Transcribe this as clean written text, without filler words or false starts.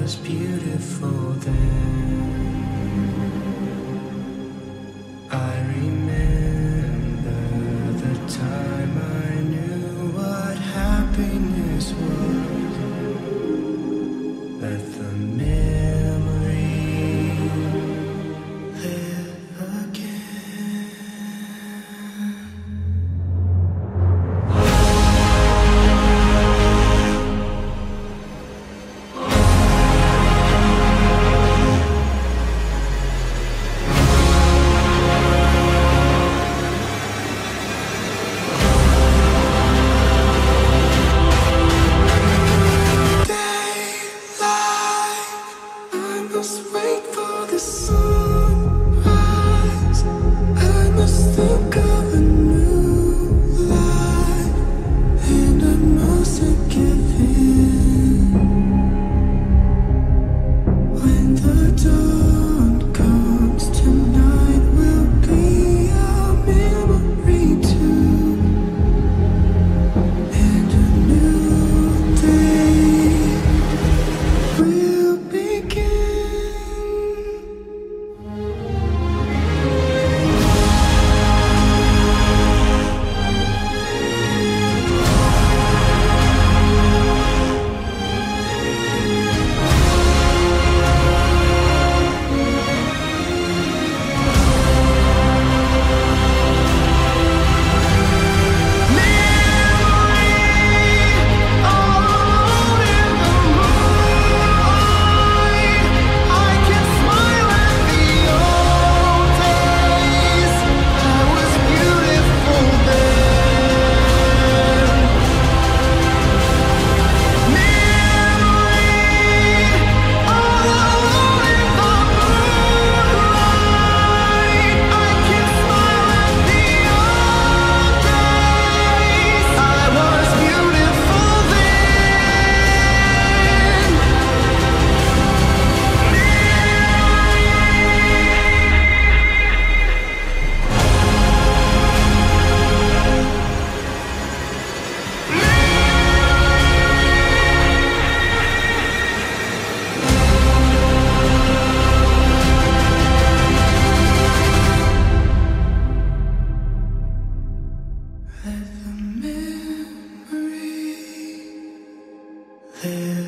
was beautiful then. I remember the time I knew what happiness was. Let the memory live again. Must wait for the sunrise. I must think of a new life, and I mustn't give in. When the dawn comes, tonight will be a memory too, and a new day will begin. Let the memory live.